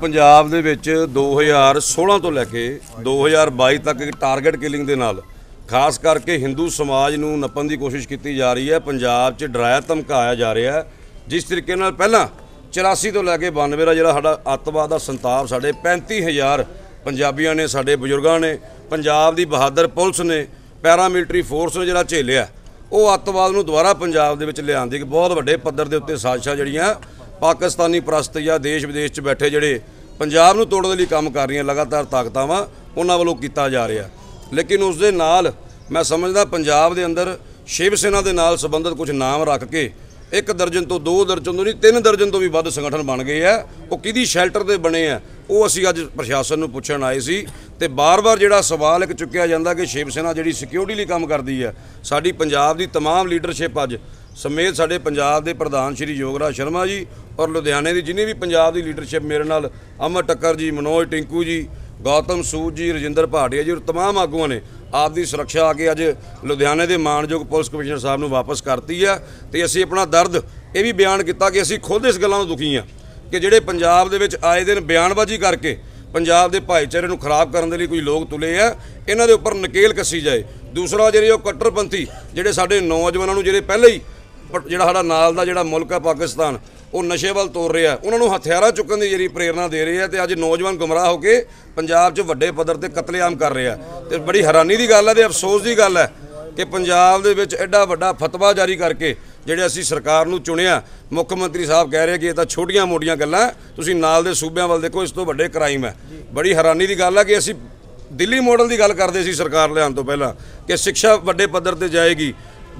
पंजाब दे विच 2016 तो लैके 2022 तक एक टारगेट किलिंग दे नाल खास करके हिंदू समाज नूं नप्पण की कोशिश की जा रही है। पंजाब च डराया धमकाया जा रहा है। जिस तरीके नाल पहला 84 तो लैके 92 का जिहड़ा साडा अतवाद का संताप साढ़े 35,000 पंजाबियों ने साडे बजुर्गों ने पंजाब की बहादुर पुलिस ने पैरामिलिटरी फोर्स ने जिहड़ा झेलिया वो अतवाद नूं दुबारा पंजाब दे विच लिआउण दी बहुत वड्डे पद्धर दे उत्ते साजिशां जिहड़ियां पाकिस्तानी परस्त या देश विदेश च बैठे जिहड़े पंजाब नूं तोड़न लई काम कर रही लगातार ताकतां वां उन्हां वल्लों कीता जा रहा। लेकिन उस दे नाल मैं समझदा पंजाब दे अंदर शिव सेना दे नाल संबंधित कुछ नाम रख के 1 दर्जन तो 2 दर्जन तो नहीं 3 दर्जन तो भी वध संगठन बन गए हैं। वो किहदी शैल्टर ते बने हैं वो असीं अज प्रशासन नूं पुछण आए सी ते बार-बार जिहड़ा सवाल एक चुक्या जांदा कि शिव सेना जिहड़ी सिक्योरिटी लई काम करदी है साडी पंजाब दी तमाम लीडरशिप अज समेत साडे पंजाब दे प्रधान श्री योगराज शर्मा जी और लुधियाने की जिन्हें भी पंजाब की लीडरशिप मेरे नाल अमर टक्कर जी मनोज टिंकू जी गौतम सूद जी रजिंदर भाटिया जी और तमाम आगुआं ने आपकी सुरक्षा आके अज लुधियाने के मानयोग पुलिस कमिश्नर साहब नूं वापस करती है। तो असी अपना दर्द ये भी बयान किया कि असी खुद इस गल्लां तों दुखी हाँ कि जिहड़े पंजाब दे विच आए दिन बयानबाजी करके पंजाब के भाईचारे नूं खराब करने के लिए कोई लोग तुले है इन्हां दे उपर नकेल कसी जाए। दूसरा जिहड़े कट्टरपंथी जिहड़े साडे नौजवानों नूं जिहड़े पहले ही जिहड़ा साडा नाल दा जिहड़ा मुल्क है पाकिस्तान वो नशे वाल तोड़ रहा है उन्होंने हथियार चुकन की जी प्रेरणा दे रहे हैं तो अज नौजवान गुमराह होकर पंजाब च वड्डे पद्धर ते कतलेआम कर रहे हैं। तो बड़ी हैरानी की गल है तो अफसोस की गल है कि पंजाब दे विच एडा वड्डा फतवा जारी करके जिहड़े असीं सरकार नूं चुनिया मुख्यमंत्री साहब कह रहे कि ये तां छोटियां मोटियां गल्लां तुसीं नाल दे सूबिਆਂ वाल देखो इस तो वड्डे क्राइम है। बड़ी हैरानी की गल है कि असीं दिल्ली मॉडल की गल करते सी सरकार लिआउण तो पहलां कि शिक्षा वड्डे पद्धर ते जाएगी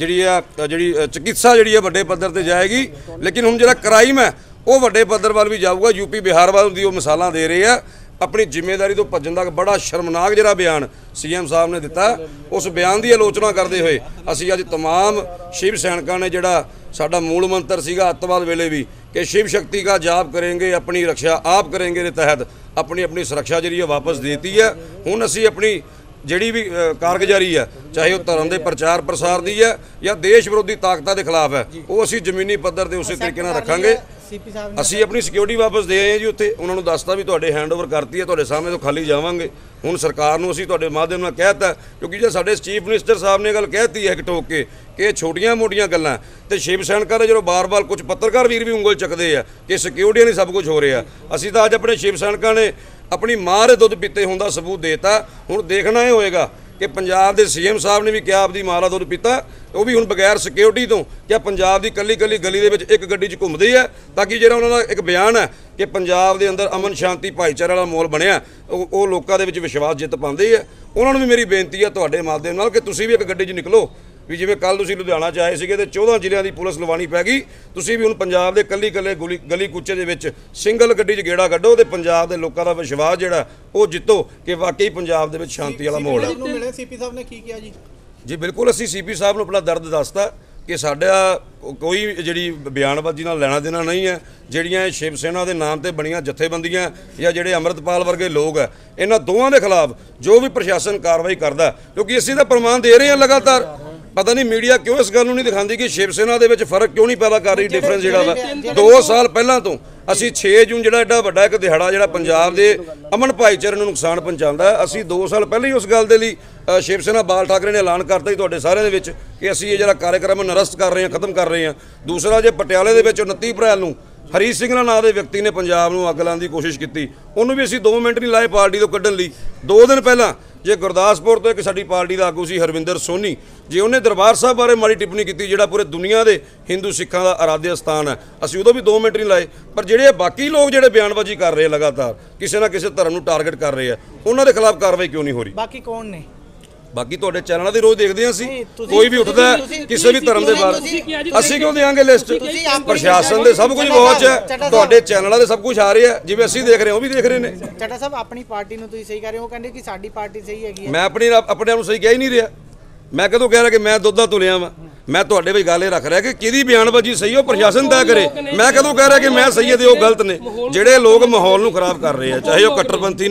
जी चिकित्सा जी वड्डे पद्धर ते जाएगी लेकिन हुण जिहड़ा क्राइम है वो वड्डे पद्धर वाल भी जाऊगा। यूपी बिहार वाल दी मिसालां दे रहे हैं। अपनी जिम्मेदारी तो भज्जण दा बड़ा शर्मनाक जिहड़ा बयान सीएम साहब ने दिता उस बयान की आलोचना करते हुए असीं अज तमाम शिव सैनिकां ने जिहड़ा साडा मूल मंत्र सीगा अतवाद वेले भी कि शिव शक्ति का जाप करेंगे अपनी रक्षा आप करेंगे के तहत अपनी अपनी सुरक्षा जी वापस देती है। हुण असीं अपनी जिहड़ी भी कारगुजारी है चाहे वह धर्म के प्रचार प्रसार की है या देश विरोधी ताकतां के खिलाफ है वो असीं जमीनी पद्धर ते उस तरीके नाल रखांगे। असीं अपनी सिक्योरिटी वापस दे आए जी उत्थे उन्होंने दसता भी तुहाडे हैंडओवर करती है तुहाडे सामने तो खाली जावांगे। हुण सरकार नूं असीं तुहाडे माध्यम नाल कहता क्योंकि जो साडे चीफ मिनिस्टर साहब ने गल कहती है एक टोक के कि छोटियां मोटियां गल्लां ते शिव सैनिकां दे जो बार बार कुछ पत्रकार वीर भी उंगल चुकदे आ कि सिक्योरिटी नहीं सब कुछ हो रहा। असीं तां अज अपने शिव सैनिकां ने अपनी मां दे दुध पीते होने का सबूत देता। हुण देखना यह होएगा कि पंजाब के सीएम साहब ने भी क्या आपकी मां का दुध पीता वो भी हुण बगैर सिक्योरिटी तो क्या पंजाब की कली कली गली दे विच एक गड्डी च घुमदी है ताकि जिहड़ा उन्हां दा एक बयान है कि पंजाब के अंदर अमन शांति भाईचारे वाला माहौल बनिया वो लोगों के विश्वास जित पाते है। उन्होंने भी मेरी बेनती है तुहाडे माध्यम नाल कि तुसीं भी एक गड्डी च निकलो भी जिवें कल तुसीं लुधियाना च आए सीगे ते 14 ਜ਼ਿਲ੍ਹਿਆਂ की पुलिस लवानी पै गई तुसीं भी हुण पंजाब के कली कले गली कूचे दे विच सिंगल गड्डी च गेड़ा कड्डो ते पंजाब के लोगों का विश्वास जिहड़ा वो जितो कि वाकई पंजाब दे विच शांति वाला माहौल है। सीपी साहब ने की किया जी बिल्कुल असीं सीपी साहब नूं अपना दर्द दसता कि साडा कोई जिहड़ी बयानबाजी नाल लैना देना नहीं है। जिहड़ियां शिव सेना के नाम ते बणियां जथेबंदियां या जिहड़े अमृतपाल वर्गे लोग है इन्हां दोवां दे खिलाफ जो भी प्रशासन कार्रवाई करदा क्योंकि असीं तां प्रमाण दे रहे हैं लगातार पता नहीं मीडिया क्यों इस गल नहीं दिखाती कि शिव सेना के फर्क क्यों नहीं पैदा कर रही डिफरेंस जो 2 साल पहला तो असी 6 जून जो एडा वड्डा एक दिहाड़ा जो पंजाब के अमन भाईचारे को नुकसान पहुँचाता है असी 2 साल पहले ही उस गल के लिए शिव सेना बाल ठाकरे ने ऐलान करता ही तुहाडे सारिਆਂ ਦੇ ਵਿੱਚ कि असी ये जरा कार्यक्रम निरस्त कर रहे हैं खत्म कर रहे हैं। दूसरा जो पटियाले के 29 अप्रैल को हरीश सिंह नाम के व्यक्ति ने पंजाब में अग लाने की कोशिश की उन्होंने भी असी 2 मिनट नहीं लाए पार्टी तो कढ़न लई। 2 दिन पहला जे गुरदासपुर तो एक साडी पार्टी का आगू सी हरविंदर सोनी जे उन्हें दरबार साहब बारे माड़ी टिप्पणी की जिहड़ा पूरे दुनिया के हिंदू सिखां का आराध्य स्थान है असी उदों भी 2 मिनट नहीं लाए। पर जिहड़े बाकी लोग जिहड़े बयानबाजी कर रहे हैं लगातार किसी ना किसी धर्म को टारगेट कर रहे हैं उन्होंने खिलाफ कार्रवाई क्यों नहीं हो रही। बाकी कौन ने बाकी तुहाडे चैनलों की रोज़ देखते हैं कोई भी उठता है किसी भी धर्म के बारे असीं क्यों देंगे लिस्ट प्रशासन के सब कुछ बहुत है तुहाडे चैनलों से सब कुछ आ रहा है जिवें असीं देख रहे हैं वो भी देख रहे हैं। चड्ढा साहब अपनी पार्टी नूं तुसीं सही कह रहे हो कहंदे कि साडी पार्टी सही हैगी मैं अपने आप नूं सही कह ही नहीं रहा। मैं कदों कह रहा कि मैं दुद्ध दा तुलिया वा मैं तुहाडे विच गल रख रहा कि किहदी बयानबाजी सही हो प्रशासन तय करे। मैं कदों कह रहा कि मैं सही है ते ओह गलत ने जिहड़े लोग माहौल नूं खराब कर रहे हैं चाहे वह कट्टरपंथी ने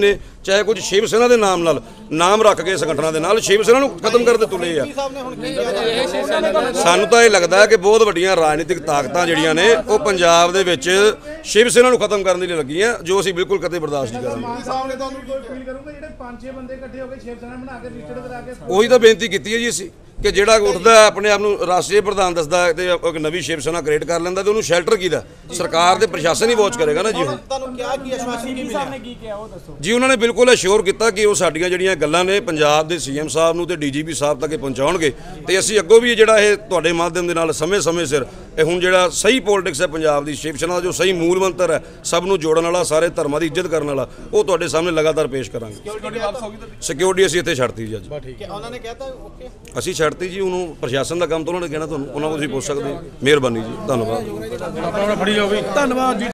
ਚਾਹੇ ਕੁਝ ਸ਼ਿਵ ਸੈਨਾ ਦੇ ਨਾਮ ਨਾਲ ਨਾਮ ਰੱਖ ਕੇ ਸੰਗਠਨਾਂ ਦੇ ਨਾਲ ਸ਼ਿਵ ਸੈਨਾ ਨੂੰ ਖਤਮ ਕਰਦੇ ਤੁਲੇ ਆ। ਸਾਨੂੰ ਤਾਂ ਇਹ ਲੱਗਦਾ ਹੈ ਕਿ ਬਹੁਤ ਵੱਡੀਆਂ ਰਾਜਨੀਤਿਕ ਤਾਕਤਾਂ ਜਿਹੜੀਆਂ ਨੇ ਉਹ ਪੰਜਾਬ ਦੇ ਵਿੱਚ ਸ਼ਿਵ ਸੈਨਾ ਨੂੰ ਖਤਮ ਕਰਨ ਦੇ ਲਈ ਲੱਗੀਆਂ, ਜੋ ਅਸੀਂ ਬਿਲਕੁਲ ਕਦੇ ਬਰਦਾਸ਼ਤ ਨਹੀਂ ਕਰਾਂਗੇ। ਮਾਨ ਸਾਹਿਬ ਨੇ ਤੁਹਾਨੂੰ ਕੋਈ ਅਪੀਲ ਕਰੂੰਗਾ ਜਿਹੜੇ 5-6 ਬੰਦੇ ਇਕੱਠੇ ਹੋ ਕੇ ਸ਼ਿਵ ਸੈਨਾ ਬਣਾ ਕੇ ਰਿਸ਼ਤੇ ਕਰਾ ਕੇ ਉਹੀ ਤਾਂ ਬੇਨਤੀ ਕੀਤੀ ਹੈ ਜੀ ਅਸੀਂ ਕਿ ਜਿਹੜਾ ਉੱਠਦਾ ਆਪਣੇ ਆਪ ਨੂੰ ਰਾਸ਼ਟਰੀ ਪ੍ਰਧਾਨ ਦੱਸਦਾ ਤੇ ਇੱਕ ਨਵੀਂ ਸ਼ਿਵ ਸੈਨਾ ਕ੍ਰੀਏਟ ਕਰ ਲੈਂਦਾ ਤੇ ਉਹਨੂੰ ਸ਼ੈਲਟਰ ਕਿਹਦਾ? ਸਰਕਾਰ ਦੇ ਪ੍ਰਸ਼ਾਸਨ ਹੀ ਵਾਚ ਕਰੇਗਾ ਨਾ ਜੀ। ਹੁਣ ਤੁਹਾਨੂੰ ਕਿਹਾ ਕੀ ਆਸ਼ਵਾਸਨ ਕੀ ਮਿਲਿਆ? ਕੀ ਕਿਹਾ ਉਹ ਦੱਸੋ ਜੀ ਉਹਨਾਂ ਨੇ ਬਿਲਕੁਲ ਅਸ਼ੋਰ ਕੀਤਾ ਕਿ ਉਹ ਸਾਡੀਆਂ ਜਿਹੜੀਆਂ ਗੱਲਾਂ ਨੇ ਪੰਜਾਬ ਦੇ ਸੀਐਮ ਸਾਹਿਬ ਨੂੰ ਤੇ ਡੀਜੀਪੀ ਸਾਹਿਬ ਤੱਕ ਪਹੁੰਚਾਉਣਗੇ ਤੇ ਅਸੀਂ ਅੱਗੋਂ ਵੀ ਜਿਹੜਾ ਇਹ ਤੁਹਾਡੇ ਮਾਧਿਅਮ ਦੇ ਨਾਲ ਸਮੇਂ-ਸਮੇਂ ਸਿਰ ਇਹ ਹੁਣ ਜਿਹੜਾ ਸਹੀ ਪੋਲਿਟਿਕਸ ਹੈ ਪੰਜਾਬ ਦੀ ਸ਼ਿਵ ਸੈਨਾ ਦਾ ਜੋ ਸਹੀ ਮੂਲ ਮੰਤਰ ਹੈ ਸਭ ਨੂੰ ਜੋੜਨ ਵਾਲਾ, ਸਾਰੇ ਧਰਮਾਂ ਦੀ ਇੱਜ਼ਤ ਕਰਨ ਵਾਲਾ, ਉਹ ਤੁਹਾਡੇ ਸਾਹਮਣੇ ਲਗਾਤਾਰ ਪੇਸ਼ ਕਰਾਂਗੇ। ਸਿਕਿਉਰਿਟੀ ਅਸੀਂ ਇੱਥੇ ਛੱਡਤੀ ਜੀ ਅੱਜ। ਉਹਨਾਂ ਨੇ ਕਹਿਤਾ ਓਕੇ ਅਸੀਂ ਛੱਡਤੀ ਜੀ, ਉਹਨੂੰ ਪ੍ਰਸ਼ਾਸਨ ਦਾ ਕੰਮ ਤਾਂ ਉਹਨਾਂ ਨੇ ਕਹਿਣਾ, ਤੁਹਾਨੂੰ ਉਹਨਾਂ ਕੋਲ ਤੁਸੀਂ ਪੁੱਛ ਸਕਦੇ ਹੋ। ਮਿਹਰਬਾਨੀ ਜੀ, ਧੰਨਵਾਦ। ਧੰਨਵਾਦ ਜੀ।